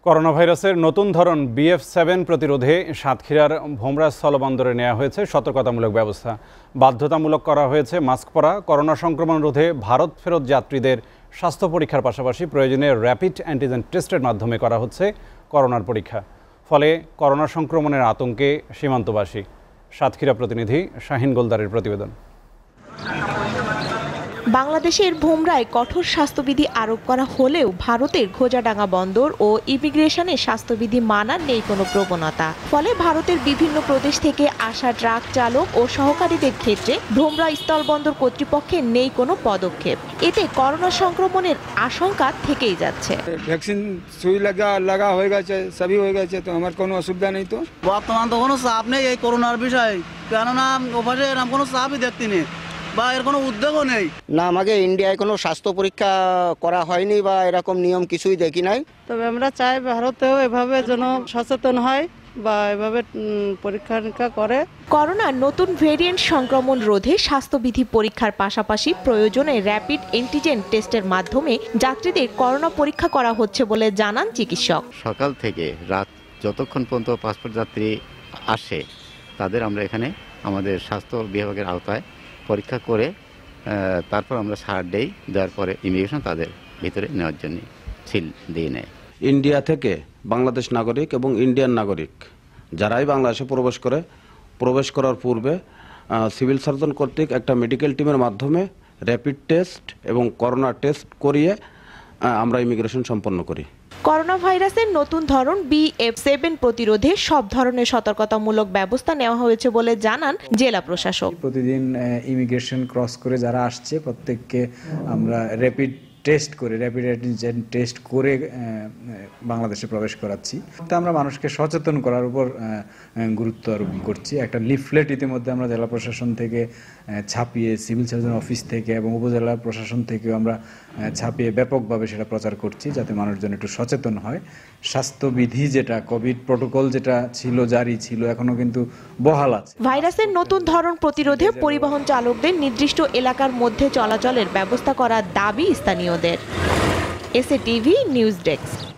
Corona ভাইরাসের নতুন ধরন BF7 প্রতিরোধে সাতক্ষীরার ভোমরা স্থলবন্দরে নেওয়া হয়েছে সতর্কতামূলক ব্যবস্থা। বাধ্যতামূলক করা হয়েছে মাস্ক পরা। করোনা সংক্রমণ রোধে ভারত ফেরত যাত্রীদের স্বাস্থ্য পরীক্ষার পাশাপাশি প্রয়োজনে র্যাপিড অ্যান্টিজেন টেস্টের মাধ্যমে করা হচ্ছে করোনার পরীক্ষা। ফলে করোনা সংক্রমণের আতঙ্কে সীমান্তবাসী। সাতক্ষীরা প্রতিনিধি শাহিন গোলদারের প্রতিবেদন। বাংলাদেশের ভোমরায় কঠোর স্বাস্থ্যবিধি আরোপ করা হলেও ভারতের খোজাডাঙ্গা বন্দর ও ইমিগ্রেশনে স্বাস্থ্যবিধি মানার নেই কোনো প্রবণতা। ফলে ভারতের বিভিন্ন প্রদেশ থেকে আসা ট্রাক চালক ও সহকারীদের ক্ষেত্রে ভোমরা স্থলবন্দর কর্তৃপক্ষের নেই কোনো পদক্ষেপ। এতে করোনা সংক্রমণের আশঙ্কা থেকেই যাচ্ছে। ভ্যাকসিন সুই লাগা হয়ে গেছে, সবই হয়ে গেছে, তো আমার কোনো অসুবিধা নেই। তো বর্তমান তো কোনো চাপ নেই এই করোনার বিষয়ে, কেননা ওপাশে এরকম কোনো চাপই দেখতে নেই বা এর কোনো উদ্যোগও নেই। না, আমাকে ইন্ডিয়ায় কোনো স্বাস্থ্য পরীক্ষা করা হয়নি বা এরকম নিয়ম কিছুই দেখি নাই। তবে আমরা চাই ভারতেও এভাবে যেন সচেতন হয় বা এভাবে পরীক্ষা নিরীক্ষা করে। করোনার নতুন ভেরিয়েন্ট সংক্রমণ রোধে স্বাস্থ্যবিধি পরীক্ষার পাশাপাশি প্রয়োজনে র্যাপিড অ্যান্টিজেন টেস্টের মাধ্যমে যাত্রীদের করোনা পরীক্ষা করা হচ্ছে বলে জানান চিকিৎসক। সকাল থেকে রাত যতক্ষণ পর্যন্ত পাসপোর্ট যাত্রী আসে তাদের আমরা এখানে আমাদের স্বাস্থ্য বিভাগের আওতায় পরীক্ষা করে তারপর আমরা ছাড় দেওয়ার পরে ইমিগ্রেশন তাদের ভিতরে নেওয়ার জন্য সিল দিয়ে নেয়। ইন্ডিয়া থেকে বাংলাদেশ নাগরিক এবং ইন্ডিয়ান নাগরিক যারাই বাংলাদেশে প্রবেশ করার পূর্বে সিভিল সার্জন কর্তৃক একটা মেডিকেল টিমের মাধ্যমে র্যাপিড টেস্ট এবং করোনা টেস্ট করিয়ে আমরা ইমিগ্রেশন সম্পন্ন করি। করোনা ভাইরাসের নতুন ধরন BF7 প্রতিরোধে সব ধরনের সতর্কতামূলক ব্যবস্থা নেওয়া হয়েছে বলে জানান জেলা প্রশাসক। প্রতিদিন ইমিগ্রেশন ক্রস করে যারা আসছে প্রত্যেককে আমরা র্যাপিড অ্যান্টিজেন টেস্ট করে বাংলাদেশে প্রবেশ করাচ্ছি। আমরা মানুষকে সচেতন করার উপর গুরুত্ব আরোপ করছি। একটা লিফলেট ইতিমধ্যে আমরা জেলা প্রশাসন থেকে ছাপিয়ে, সিভিল সার্জন অফিস থেকে এবং উপজেলা প্রশাসন থেকেও আমরা ছাপিয়ে ব্যাপকভাবে সেটা প্রচার করছি, যাতে মানুষজন একটু সচেতন হয়। স্বাস্থ্যবিধি যেটা কোভিড প্রোটোকল যেটা ছিল, জারি ছিল, এখনো কিন্তু বহাল আছে। ভাইরাসের নতুন ধরন প্রতিরোধে পরিবহন চালকদের নির্দিষ্ট এলাকার মধ্যে চলাচলের ব্যবস্থা করার দাবি স্থানীয়দের। SATV news desk.